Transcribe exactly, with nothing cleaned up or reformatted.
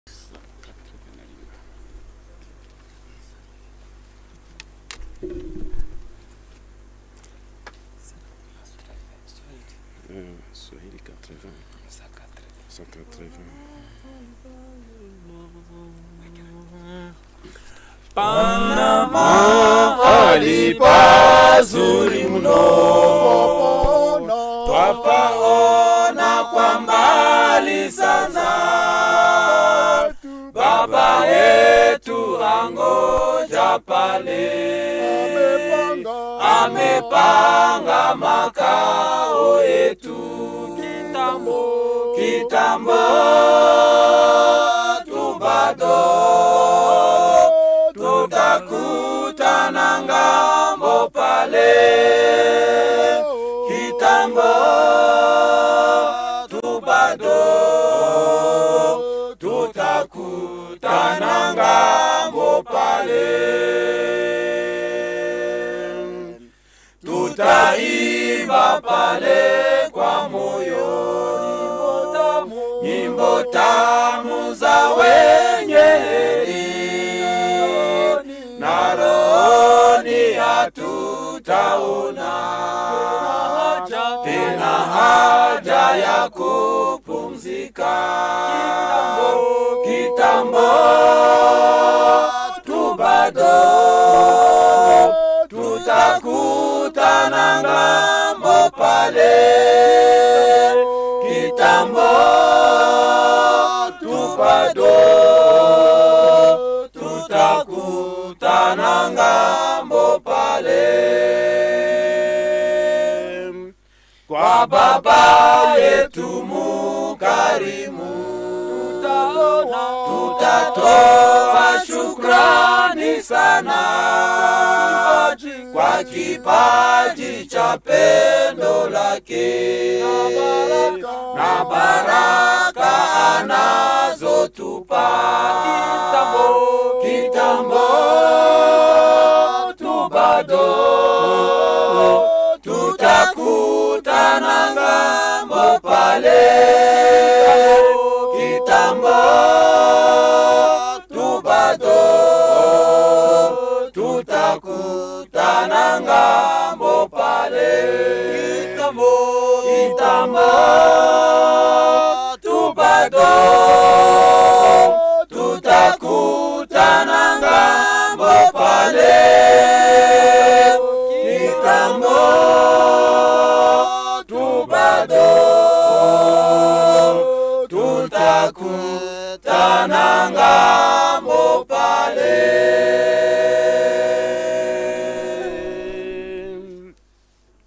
Swahili quatre-vingts. cent quatre-vingts. Panama alipazuri mno, twapaona kwa mbali sana. Baba yetu angoja pale, amepanga makao yetu. Kitambo, kitambo tu bado tutakutana ngambo pale. Kitambo tu bado tutakutana ngambo pale. Tutaimba pale kwa moyo nyimbo tamu za wenye heri, na rohoni hatutaona tena haja ya kupumzika. Kitambo tu bado tutakutana ngambo pale. Kitambo tu bado tutakutana ngambo pale. Kwa Baba yetu mukarimu tutatoa shukrani sana kwa kipaji cha pendo lake na baraka anazotupa. Kitambo, kitambo tu bado tutakutana ngambo pale. Kitambo tu bado tutakutana ngambo pale. Kitambo, kitambo